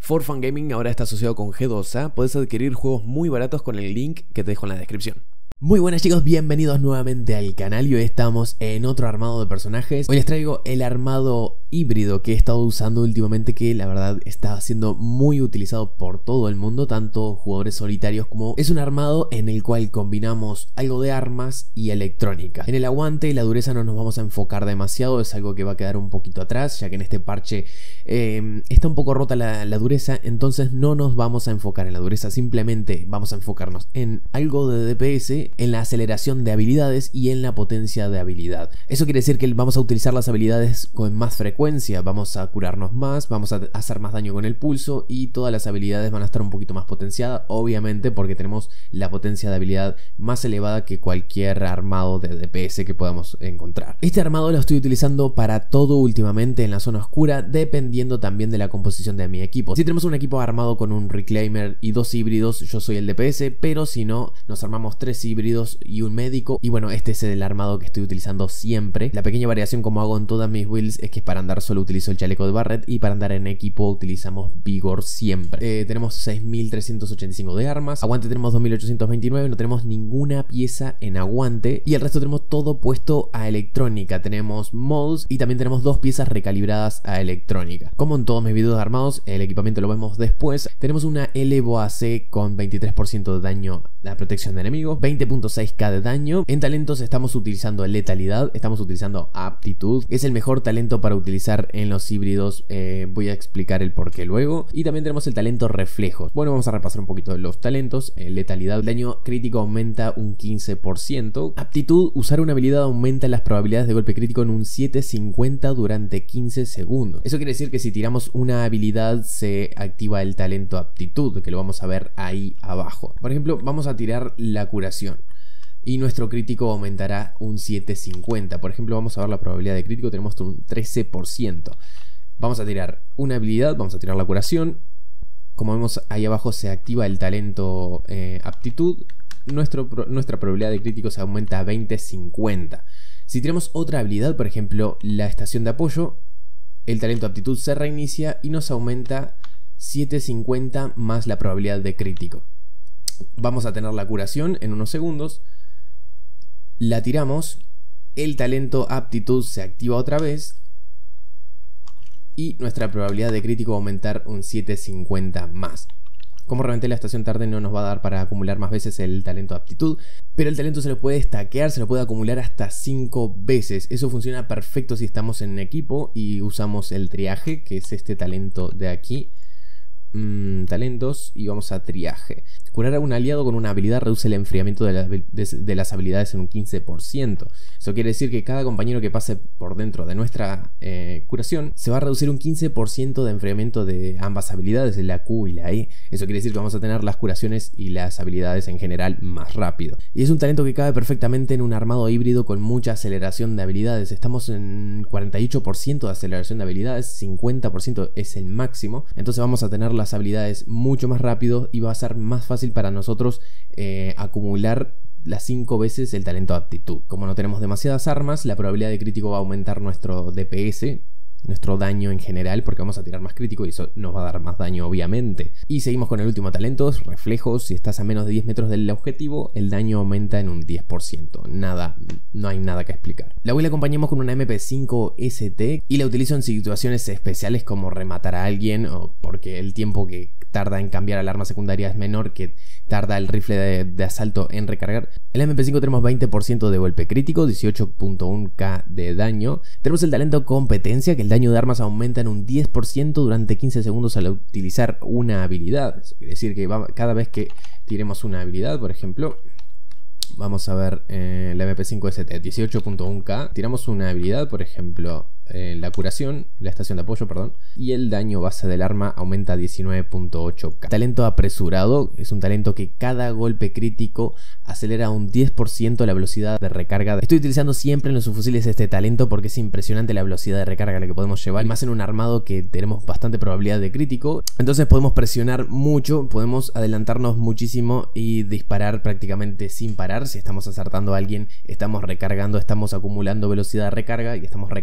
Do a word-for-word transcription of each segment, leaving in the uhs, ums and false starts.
For Fun Gaming ahora está asociado con G dos A. Puedes adquirir juegos muy baratos con el link que te dejo en la descripción. Muy buenas chicos, bienvenidos nuevamente al canal y hoy estamos en otro armado de personajes. Hoy les traigo el armado híbrido que he estado usando últimamente, que la verdad está siendo muy utilizado por todo el mundo, tanto jugadores solitarios como... Es un armado en el cual combinamos algo de armas y electrónica. En el aguante y la dureza no nos vamos a enfocar demasiado, es algo que va a quedar un poquito atrás, ya que en este parche eh, está un poco rota la, la dureza, entonces no nos vamos a enfocar en la dureza, simplemente vamos a enfocarnos en algo de D P S, en la aceleración de habilidades y en la potencia de habilidad. Eso quiere decir que vamos a utilizar las habilidades con más frecuencia, vamos a curarnos más, vamos a hacer más daño con el pulso y todas las habilidades van a estar un poquito más potenciadas, obviamente porque tenemos la potencia de habilidad más elevada que cualquier armado de D P S que podamos encontrar. Este armado lo estoy utilizando para todo últimamente en la zona oscura, dependiendo también de la composición de mi equipo. Si tenemos un equipo armado con un Reclaimer y dos híbridos, yo soy el D P S, pero si no, nos armamos tres híbridos y un médico, y bueno, este es el armado que estoy utilizando siempre. La pequeña variación como hago en todas mis builds es que para andar solo utilizo el chaleco de Barret y para andar en equipo utilizamos Vigor siempre. Eh, tenemos seis mil trescientos ochenta y cinco de armas, aguante tenemos dos mil ochocientos veintinueve, no tenemos ninguna pieza en aguante y el resto tenemos todo puesto a electrónica. Tenemos mods y también tenemos dos piezas recalibradas a electrónica. Como en todos mis videos armados, el equipamiento lo vemos después. Tenemos una L B O A C con veintitrés por ciento de daño a protección de enemigos, veinte punto seis K de daño. En talentos estamos utilizando letalidad, estamos utilizando aptitud, es el mejor talento para utilizar en los híbridos, eh, voy a explicar el porqué luego. Y también tenemos el talento reflejos. Bueno, vamos a repasar un poquito los talentos. eh, Letalidad, el daño crítico aumenta un quince por ciento. Aptitud, usar una habilidad aumenta las probabilidades de golpe crítico en un siete cincuenta durante quince segundos. Eso quiere decir que si tiramos una habilidad se activa el talento aptitud, que lo vamos a ver ahí abajo. Por ejemplo, vamos a tirar la curación y nuestro crítico aumentará un siete cincuenta. Por ejemplo, vamos a ver la probabilidad de crítico, tenemos un trece por ciento. Vamos a tirar una habilidad, vamos a tirar la curación. Como vemos ahí abajo se activa el talento eh, aptitud. Nuestro, nuestra probabilidad de crítico se aumenta a veinte cincuenta. Si tiramos otra habilidad, por ejemplo la estación de apoyo, el talento aptitud se reinicia y nos aumenta siete cincuenta más la probabilidad de crítico. Vamos a tener la curación en unos segundos. La tiramos, el talento aptitud se activa otra vez y nuestra probabilidad de crítico va a aumentar un siete cincuenta más. Como reventé la estación tarde no nos va a dar para acumular más veces el talento aptitud, pero el talento se lo puede stackear, se lo puede acumular hasta cinco veces. Eso funciona perfecto si estamos en equipo y usamos el triaje, que es este talento de aquí. Mm, talentos y vamos a triaje. Curar a un aliado con una habilidad reduce el enfriamiento de, la, de, de las habilidades en un quince por ciento. Eso quiere decir que cada compañero que pase por dentro de nuestra eh, curación se va a reducir un quince por ciento de enfriamiento de ambas habilidades, de la Q y la E. Eso quiere decir que vamos a tener las curaciones y las habilidades en general más rápido. Y es un talento que cabe perfectamente en un armado híbrido con mucha aceleración de habilidades. Estamos en cuarenta y ocho por ciento de aceleración de habilidades, cincuenta por ciento es el máximo. Entonces vamos a tener las habilidades mucho más rápido y va a ser más fácil para nosotros eh, acumular las cinco veces el talento de aptitud. Como no tenemos demasiadas armas, la probabilidad de crítico va a aumentar nuestro D P S, nuestro daño en general, porque vamos a tirar más crítico y eso nos va a dar más daño obviamente. Y seguimos con el último talento, reflejos. Si estás a menos de diez metros del objetivo, el daño aumenta en un diez por ciento. Nada, no hay nada que explicar. La voy a acompañamos con una M P cinco S T y la utilizo en situaciones especiales como rematar a alguien, o porque el tiempo que tarda en cambiar al arma secundaria es menor que tarda el rifle de, de asalto en recargar. En la M P cinco tenemos veinte por ciento de golpe crítico, dieciocho punto uno K de daño. Tenemos el talento competencia, que el daño de armas aumenta en un diez por ciento durante quince segundos al utilizar una habilidad. Eso quiere decir que va, cada vez que tiremos una habilidad, por ejemplo, vamos a ver eh, la M P cinco S T, dieciocho punto uno K. Tiramos una habilidad, por ejemplo, eh, la curación, la estación de apoyo, perdón, y el daño base del arma aumenta a diecinueve punto ocho K. Talento apresurado es un talento que cada golpe crítico acelera un diez por ciento la velocidad de recarga. Estoy utilizando siempre en los subfusiles este talento porque es impresionante la velocidad de recarga la que podemos llevar, más en un armado que tenemos bastante probabilidad de crítico. Entonces podemos presionar mucho, podemos adelantarnos muchísimo y disparar prácticamente sin parar. Si estamos acertando a alguien, estamos recargando, estamos acumulando velocidad de recarga y estamos recargando y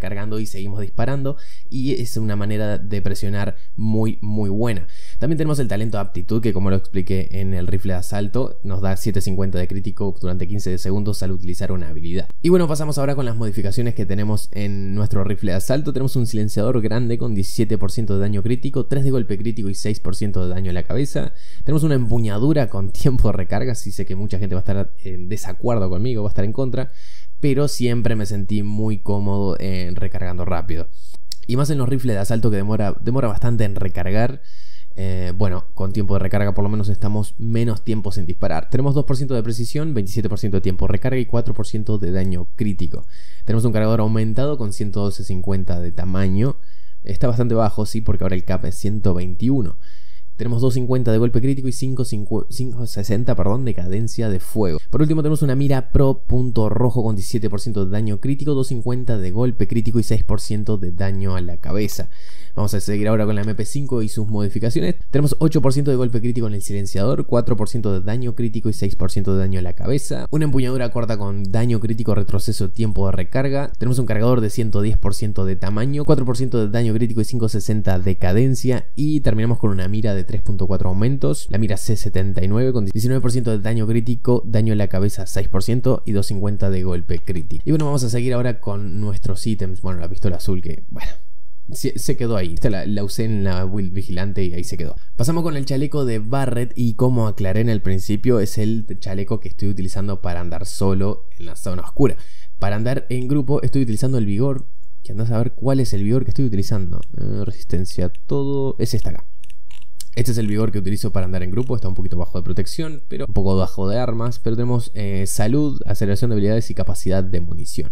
seguimos disparando, y es una manera de presionar muy muy buena. También tenemos el talento de aptitud, que como lo expliqué en el rifle de asalto, nos da setecientos cincuenta de crítico durante quince segundos al utilizar una habilidad. Y bueno, pasamos ahora con las modificaciones que tenemos en nuestro rifle de asalto. Tenemos un silenciador grande con diecisiete por ciento de daño crítico, tres de golpe crítico y seis por ciento de daño en la cabeza. Tenemos una empuñadura con tiempo de recarga. Sí sé que mucha gente va a estar en desacuerdo conmigo, va a estar en contra, pero siempre me sentí muy cómodo en recargando rápido. Y más en los rifles de asalto, que demora, demora bastante en recargar. Eh, bueno, con tiempo de recarga por lo menos estamos menos tiempo sin disparar. Tenemos dos por ciento de precisión, veintisiete por ciento de tiempo de recarga y cuatro por ciento de daño crítico. Tenemos un cargador aumentado con ciento doce cincuenta de tamaño. Está bastante bajo, sí, porque ahora el cap es ciento veintiuno. Tenemos doscientos cincuenta de golpe crítico y quinientos sesenta, perdón, de cadencia de fuego. Por último tenemos una mira Pro punto rojo con diecisiete por ciento de daño crítico, doscientos cincuenta de golpe crítico y seis por ciento de daño a la cabeza. Vamos a seguir ahora con la M P cinco y sus modificaciones. Tenemos ocho por ciento de golpe crítico en el silenciador, cuatro por ciento de daño crítico y seis por ciento de daño a la cabeza. Una empuñadura corta con daño crítico, retroceso, tiempo de recarga. Tenemos un cargador de ciento diez por ciento de tamaño, cuatro por ciento de daño crítico y quinientos sesenta de cadencia. Y terminamos con una mira de tres punto cuatro aumentos, la mira C setenta y nueve con diecinueve por ciento de daño crítico, daño a la cabeza seis por ciento y doscientos cincuenta de golpe crítico. Y bueno, vamos a seguir ahora con nuestros ítems. Bueno, la pistola azul, que bueno, se, se quedó ahí. Esta la, la usé en la build vigilante y ahí se quedó. Pasamos con el chaleco de Barrett, y como aclaré en el principio, es el chaleco que estoy utilizando para andar solo en la zona oscura. Para andar en grupo estoy utilizando el vigor, que andás a ver cuál es el vigor que estoy utilizando. Eh, resistencia, todo es esta acá. Este es el vigor que utilizo para andar en grupo. Está un poquito bajo de protección, pero un poco bajo de armas. Pero tenemos eh, salud, aceleración de habilidades y capacidad de munición.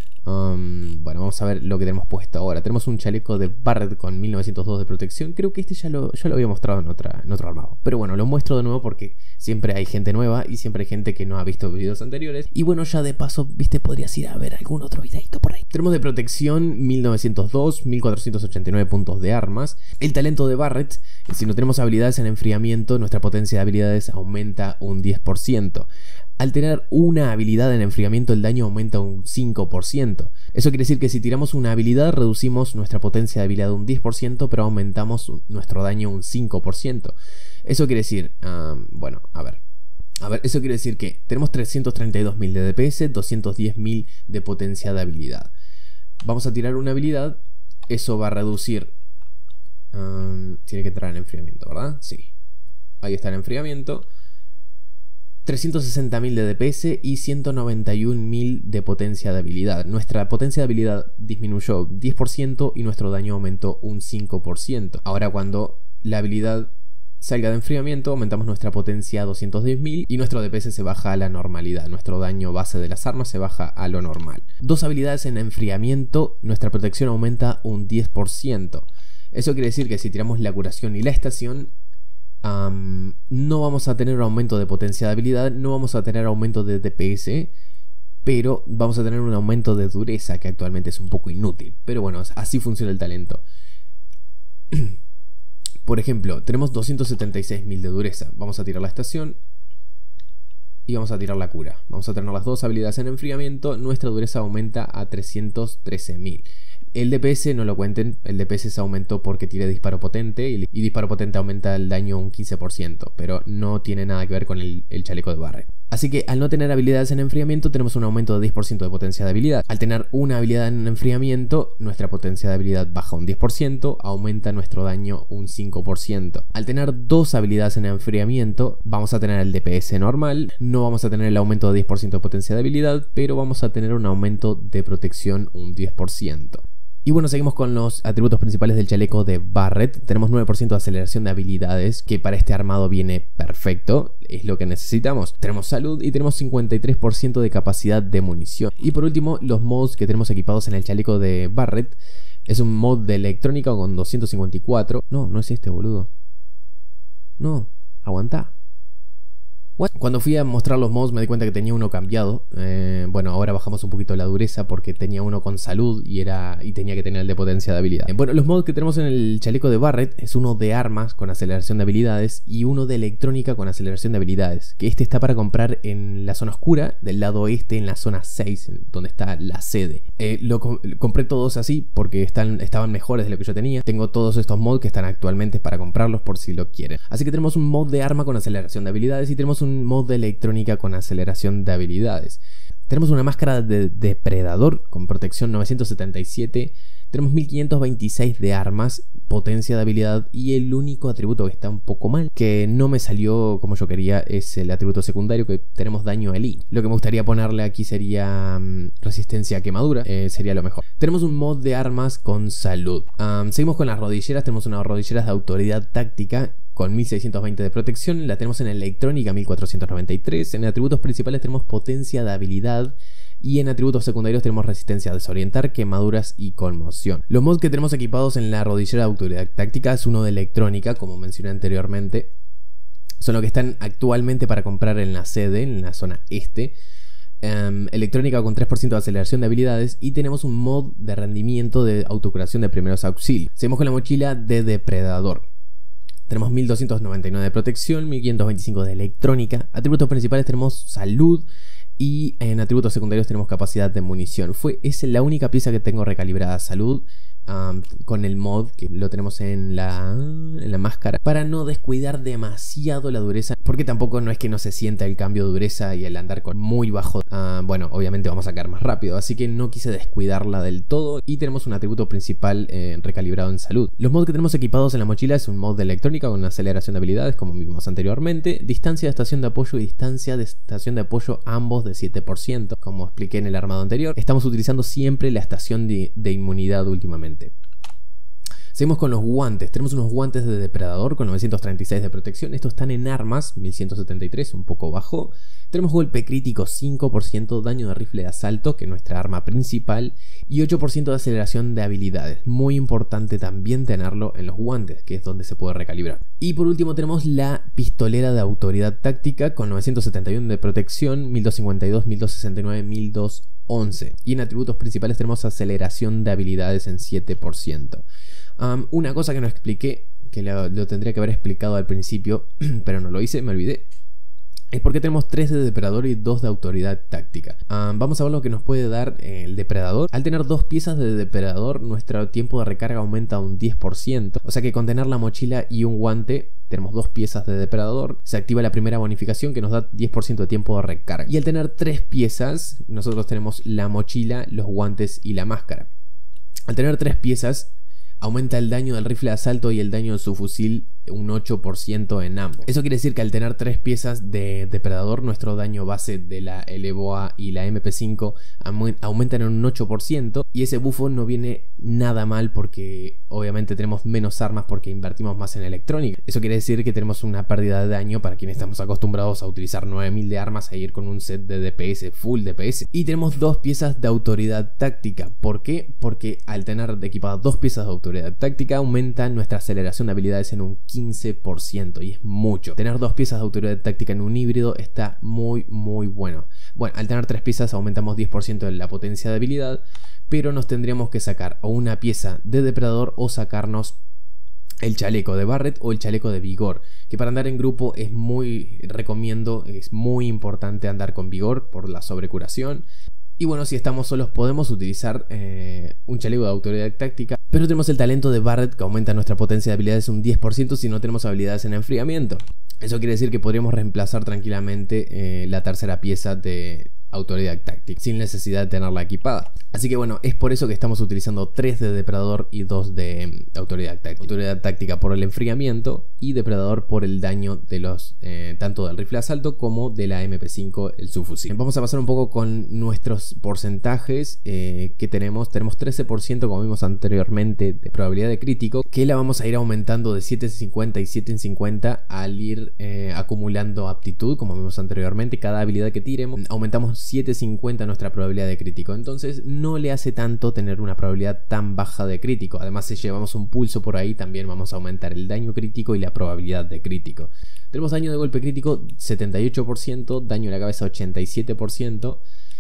Um, bueno, vamos a ver lo que tenemos puesto ahora. Tenemos un chaleco de Barrett con mil novecientos dos de protección. Creo que este ya lo, ya lo había mostrado en, otra, en otro armado, pero bueno, lo muestro de nuevo porque siempre hay gente nueva y siempre hay gente que no ha visto videos anteriores. Y bueno, ya de paso, viste, podrías ir a ver algún otro videito por ahí. Tenemos de protección mil novecientos dos, mil cuatrocientos ochenta y nueve puntos de armas. El talento de Barrett: si no tenemos habilidades en enfriamiento, nuestra potencia de habilidades aumenta un diez por ciento. Al tener una habilidad en enfriamiento, el daño aumenta un cinco por ciento. Eso quiere decir que si tiramos una habilidad, reducimos nuestra potencia de habilidad un diez por ciento, pero aumentamos nuestro daño un cinco por ciento. Eso quiere decir, um, bueno, a ver. A ver, eso quiere decir que tenemos trescientos treinta y dos mil de D P S, doscientos diez mil de potencia de habilidad. Vamos a tirar una habilidad, eso va a reducir... Um, tiene que entrar en enfriamiento, ¿verdad? Sí. Ahí está el enfriamiento. trescientos sesenta mil de D P S y ciento noventa y un mil de potencia de habilidad. Nuestra potencia de habilidad disminuyó diez por ciento y nuestro daño aumentó un cinco por ciento. Ahora, cuando la habilidad salga de enfriamiento, aumentamos nuestra potencia a doscientos diez mil y nuestro D P S se baja a la normalidad. Nuestro daño base de las armas se baja a lo normal. Dos habilidades en enfriamiento, nuestra protección aumenta un diez por ciento. Eso quiere decir que si tiramos la curación y la estación, Um, no vamos a tener un aumento de potencia de habilidad, no vamos a tener aumento de D P S, pero vamos a tener un aumento de dureza, que actualmente es un poco inútil. Pero bueno, así funciona el talento. Por ejemplo, tenemos doscientos setenta y seis mil de dureza. Vamos a tirar la estación y vamos a tirar la cura. Vamos a tener las dos habilidades en enfriamiento. Nuestra dureza aumenta a trescientos trece mil. El D P S no lo cuenten, el D P S se aumentó porque tiré disparo potente y, y disparo potente aumenta el daño un quince por ciento, pero no tiene nada que ver con el, el chaleco de Barrett. Así que al no tener habilidades en enfriamiento tenemos un aumento de diez por ciento de potencia de habilidad. Al tener una habilidad en enfriamiento, nuestra potencia de habilidad baja un diez por ciento, aumenta nuestro daño un cinco por ciento. Al tener dos habilidades en enfriamiento, vamos a tener el D P S normal, no vamos a tener el aumento de diez por ciento de potencia de habilidad, pero vamos a tener un aumento de protección un diez por ciento. Y bueno, seguimos con los atributos principales del chaleco de Barrett. Tenemos nueve por ciento de aceleración de habilidades, que para este armado viene perfecto, es lo que necesitamos. Tenemos salud y tenemos cincuenta y tres por ciento de capacidad de munición. Y por último, los mods que tenemos equipados en el chaleco de Barrett. Es un mod de electrónica con doscientos cincuenta y cuatro. No, no es este, boludo. No, aguantá. What? Cuando fui a mostrar los mods me di cuenta que tenía uno cambiado. Eh, bueno, ahora bajamos un poquito la dureza porque tenía uno con salud y era y tenía que tener el de potencia de habilidad. Eh, bueno, los mods que tenemos en el chaleco de Barret es uno de armas con aceleración de habilidades y uno de electrónica con aceleración de habilidades. Que este está para comprar en la zona oscura, del lado oeste, en la zona seis, donde está la sede. Eh, lo com compré todos así porque están, estaban mejores de lo que yo tenía. Tengo todos estos mods que están actualmente para comprarlos por si lo quieren. Así que tenemos un mod de arma con aceleración de habilidades y tenemos un un mod de electrónica con aceleración de habilidades. Tenemos una máscara de depredador con protección novecientos setenta y siete. Tenemos mil quinientos veintiséis de armas, potencia de habilidad, y el único atributo que está un poco mal, que no me salió como yo quería, es el atributo secundario, que tenemos daño elite. Lo que me gustaría ponerle aquí sería um, resistencia a quemadura, eh, sería lo mejor. Tenemos un mod de armas con salud. Um, seguimos con las rodilleras. Tenemos unas rodilleras de autoridad táctica con mil seiscientos veinte de protección. La tenemos en electrónica mil cuatrocientos noventa y tres. En atributos principales tenemos potencia de habilidad. Y en atributos secundarios tenemos resistencia a desorientar, quemaduras y conmoción. Los mods que tenemos equipados en la rodillera de autoridad táctica es uno de electrónica, como mencioné anteriormente. Son los que están actualmente para comprar en la sede, en la zona este. Um, electrónica con tres por ciento de aceleración de habilidades. Y tenemos un mod de rendimiento de autocuración de primeros auxilios. Seguimos con la mochila de depredador. Tenemos mil doscientos noventa y nueve de protección, mil quinientos veinticinco de electrónica. Atributos principales tenemos salud. Y en atributos secundarios tenemos capacidad de munición. Fue, es la única pieza que tengo recalibrada, salud, um, con el mod que lo tenemos en la, en la máscara, para no descuidar demasiado la dureza, porque tampoco no es que no se sienta el cambio de dureza y el andar con muy bajo. Uh, bueno, obviamente vamos a caer más rápido, así que no quise descuidarla del todo. Y tenemos un atributo principal eh, recalibrado en salud. Los mods que tenemos equipados en la mochila es un mod de electrónica con aceleración de habilidades, como vimos anteriormente, distancia de estación de apoyo y distancia de estación de apoyo, ambos de siete por ciento, como expliqué en el armado anterior. Estamos utilizando siempre la estación de, de inmunidad últimamente. Seguimos con los guantes. Tenemos unos guantes de depredador con novecientos treinta y seis de protección. Estos están en armas, mil ciento setenta y tres, un poco bajo. Tenemos golpe crítico cinco por ciento, daño de rifle de asalto, que es nuestra arma principal, y ocho por ciento de aceleración de habilidades. Muy importante también tenerlo en los guantes, que es donde se puede recalibrar. Y por último tenemos la pistolera de autoridad táctica con novecientos setenta y uno de protección, mil doscientos cincuenta y dos, mil doscientos sesenta y nueve, mil doscientos once. Y en atributos principales tenemos aceleración de habilidades en siete por ciento. Um, una cosa que no expliqué, que lo, lo tendría que haber explicado al principio, pero no lo hice, me olvidé, es porque tenemos tres de depredador y dos de autoridad táctica. Um, vamos a ver lo que nos puede dar eh, el depredador. Al tener dos piezas de depredador, nuestro tiempo de recarga aumenta un diez por ciento. O sea que con tener la mochila y un guante, tenemos dos piezas de depredador, se activa la primera bonificación que nos da diez por ciento de tiempo de recarga. Y al tener tres piezas, nosotros tenemos la mochila, los guantes y la máscara. Al tener tres piezas, aumenta el daño del rifle de asalto y el daño de su fusil un ocho por ciento en ambos. Eso quiere decir que al tener tres piezas de depredador, nuestro daño base de la L E V O A y la M P cinco aumentan en un ocho por ciento. Y ese buffo no viene nada mal porque obviamente tenemos menos armas porque invertimos más en electrónica. Eso quiere decir que tenemos una pérdida de daño para quienes estamos acostumbrados a utilizar nueve mil de armas e ir con un set de D P S, full D P S. Y tenemos dos piezas de autoridad táctica. ¿Por qué? Porque al tener equipadas dos piezas de autoridad táctica aumenta nuestra aceleración de habilidades en un quince por ciento, y es mucho. Tener dos piezas de autoridad táctica en un híbrido está muy muy bueno. Bueno, al tener tres piezas aumentamos diez por ciento de la potencia de habilidad, pero nos tendríamos que sacar o una pieza de depredador o sacarnos el chaleco de Barret o el chaleco de vigor, que para andar en grupo es muy, recomiendo, es muy importante andar con vigor por la sobrecuración. Y bueno, si estamos solos podemos utilizar eh, un chaleco de autoridad táctica, pero tenemos el talento de Barret que aumenta nuestra potencia de habilidades un diez por ciento si no tenemos habilidades en enfriamiento. Eso quiere decir que podríamos reemplazar tranquilamente eh, la tercera pieza de autoridad táctica sin necesidad de tenerla equipada. Así que bueno, es por eso que estamos utilizando tres de depredador y dos de um, autoridad táctica. Autoridad táctica por el enfriamiento y depredador por el daño de los eh, tanto del rifle de asalto como de la M P cinco, el subfusil. Vamos a pasar un poco con nuestros porcentajes eh, que tenemos. Tenemos trece por ciento, como vimos anteriormente, de probabilidad de crítico, que la vamos a ir aumentando de siete en cincuenta y siete en cincuenta al ir eh, acumulando aptitud, como vimos anteriormente. Cada habilidad que tiremos aumentamos setecientos cincuenta nuestra probabilidad de crítico. Entonces no le hace tanto tener una probabilidad tan baja de crítico. Además, si llevamos un pulso por ahí, también vamos a aumentar el daño crítico y la probabilidad de crítico. Tenemos daño de golpe crítico setenta y ocho por ciento, daño en la cabeza ochenta y siete por ciento.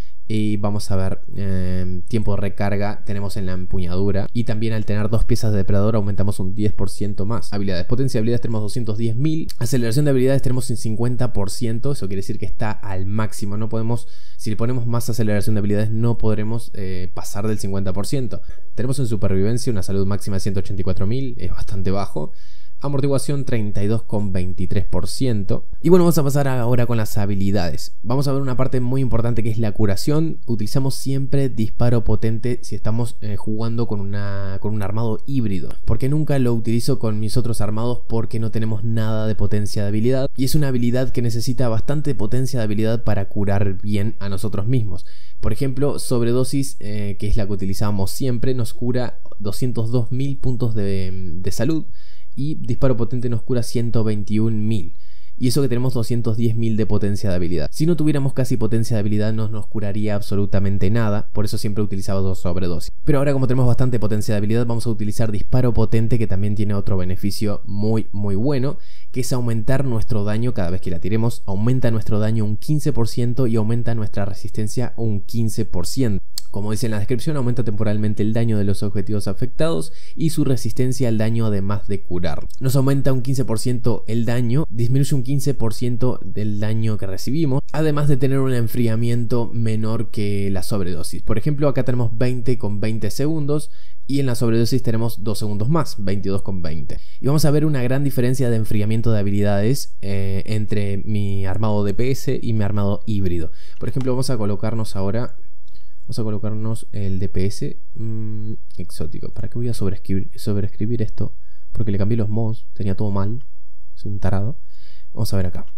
Y vamos a ver, eh, tiempo de recarga tenemos en la empuñadura. Y también al tener dos piezas de depredador aumentamos un diez por ciento más. Habilidades, potencia de habilidades tenemos doscientos diez mil. Aceleración de habilidades tenemos un cincuenta por ciento. Eso quiere decir que está al máximo. No podemos, si le ponemos más aceleración de habilidades, no podremos eh, pasar del cincuenta por ciento. Tenemos en supervivencia una salud máxima de ciento ochenta y cuatro mil. Es bastante bajo. Amortiguación treinta y dos coma veintitrés por ciento. Y bueno, vamos a pasar ahora con las habilidades. Vamos a ver una parte muy importante que es la curación. Utilizamos siempre disparo potente si estamos eh, jugando con, una, con un armado híbrido. Porque nunca lo utilizo con mis otros armados porque no tenemos nada de potencia de habilidad. Y es una habilidad que necesita bastante potencia de habilidad para curar bien a nosotros mismos. Por ejemplo, sobredosis, eh, que es la que utilizamos siempre, nos cura doscientos dos mil puntos de, de salud. Y disparo potente nos cura ciento veintiún mil. Y eso que tenemos doscientos diez mil de potencia de habilidad. Si no tuviéramos casi potencia de habilidad no nos curaría absolutamente nada. Por eso siempre utilizaba dos sobredosis. Pero ahora, como tenemos bastante potencia de habilidad, vamos a utilizar disparo potente, que también tiene otro beneficio muy muy bueno, que es aumentar nuestro daño cada vez que la tiremos. Aumenta nuestro daño un quince por ciento y aumenta nuestra resistencia un quince por ciento. Como dice en la descripción, aumenta temporalmente el daño de los objetivos afectados y su resistencia al daño, además de curar. Nos aumenta un quince por ciento el daño, disminuye un quince por ciento del daño que recibimos, además de tener un enfriamiento menor que la sobredosis. Por ejemplo, acá tenemos veinte con veinte segundos y en la sobredosis tenemos dos segundos más, veintidós con veinte. Y vamos a ver una gran diferencia de enfriamiento de habilidades eh, entre mi armado D P S y mi armado híbrido. Por ejemplo, vamos a colocarnos ahora... Vamos a colocarnos el D P S mmm, exótico. ¿Para qué voy a sobreescribir, sobreescribir esto? Porque le cambié los mods, tenía todo mal. Soy un tarado. Vamos a ver acá.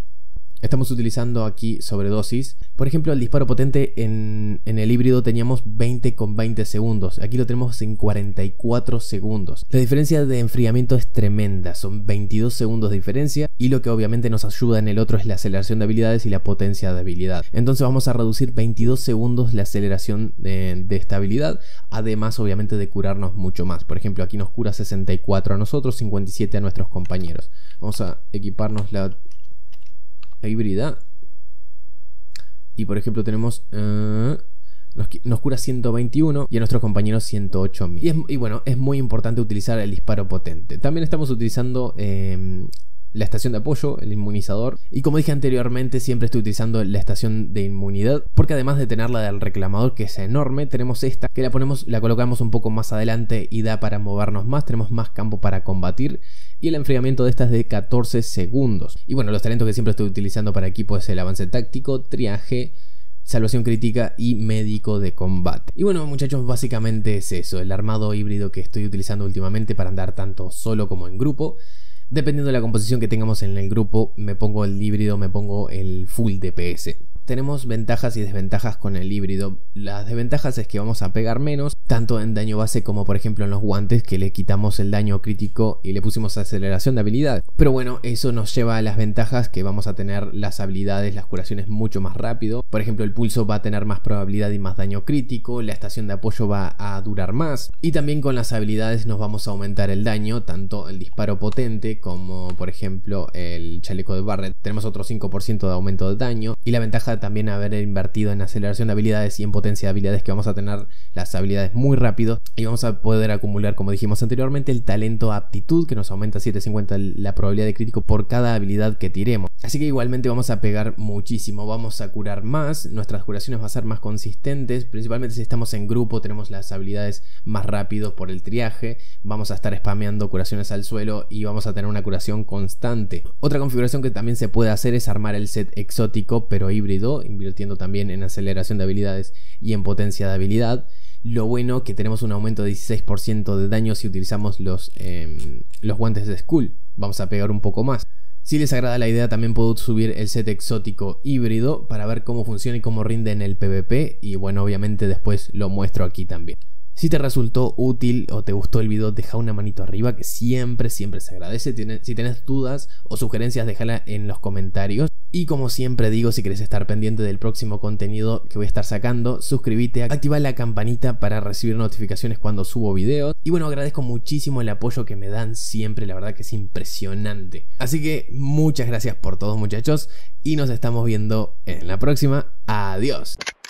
Estamos utilizando aquí sobredosis. Por ejemplo, el disparo potente en, en el híbrido teníamos veinte con veinte segundos. Aquí lo tenemos en cuarenta y cuatro segundos. La diferencia de enfriamiento es tremenda. Son veintidós segundos de diferencia. Y lo que obviamente nos ayuda en el otro es la aceleración de habilidades y la potencia de habilidad. Entonces vamos a reducir veintidós segundos la aceleración de, de esta habilidad. Además, obviamente, de curarnos mucho más. Por ejemplo, aquí nos cura sesenta y cuatro a nosotros, cincuenta y siete a nuestros compañeros. Vamos a equiparnos la... híbrida. Y por ejemplo tenemos uh, nos, nos cura ciento veintiuno y a nuestros compañeros ciento ocho mil. Y, es, y bueno, es muy importante utilizar el disparo potente. También estamos utilizando eh, la estación de apoyo, el inmunizador. Y como dije anteriormente, siempre estoy utilizando la estación de inmunidad, porque además de tener la del reclamador, que es enorme, tenemos esta que la ponemos, la colocamos un poco más adelante y da para movernos más. Tenemos más campo para combatir. Y el enfriamiento de esta es de catorce segundos. Y bueno, los talentos que siempre estoy utilizando para equipo es el avance táctico, triaje, salvación crítica y médico de combate. Y bueno, muchachos, básicamente es eso, el armado híbrido que estoy utilizando últimamente para andar tanto solo como en grupo. Dependiendo de la composición que tengamos en el grupo, me pongo el híbrido, me pongo el full D P S. Tenemos ventajas y desventajas con el híbrido. Las desventajas es que vamos a pegar menos, tanto en daño base como por ejemplo en los guantes, que le quitamos el daño crítico y le pusimos aceleración de habilidad. Pero bueno, eso nos lleva a las ventajas, que vamos a tener las habilidades, las curaciones mucho más rápido. Por ejemplo, el pulso va a tener más probabilidad y más daño crítico, la estación de apoyo va a durar más. Y también con las habilidades nos vamos a aumentar el daño, tanto el disparo potente como por ejemplo el chaleco de Barret. Tenemos otro cinco por ciento de aumento de daño. Y la ventaja también haber invertido en aceleración de habilidades y en potencia de habilidades, que vamos a tener las habilidades muy rápido y vamos a poder acumular, como dijimos anteriormente, el talento aptitud, que nos aumenta setecientos cincuenta la probabilidad de crítico por cada habilidad que tiremos. Así que igualmente vamos a pegar muchísimo, vamos a curar más, nuestras curaciones van a ser más consistentes, principalmente si estamos en grupo. Tenemos las habilidades más rápido por el triaje, vamos a estar spameando curaciones al suelo y vamos a tener una curación constante. Otra configuración que también se puede hacer es armar el set exótico pero híbrido, invirtiendo también en aceleración de habilidades y en potencia de habilidad. Lo bueno que tenemos un aumento de dieciséis por ciento de daño si utilizamos los, eh, los guantes de Skull. Vamos a pegar un poco más. Si les agrada la idea, también puedo subir el set exótico híbrido para ver cómo funciona y cómo rinde en el PvP. Y bueno, obviamente después lo muestro aquí también. Si te resultó útil o te gustó el video, deja una manito arriba, que siempre, siempre se agradece. Si tenés dudas o sugerencias, déjala en los comentarios. Y como siempre digo, si querés estar pendiente del próximo contenido que voy a estar sacando, suscríbete, activa la campanita para recibir notificaciones cuando subo videos. Y bueno, agradezco muchísimo el apoyo que me dan siempre, la verdad que es impresionante. Así que muchas gracias por todo, muchachos, y nos estamos viendo en la próxima. Adiós.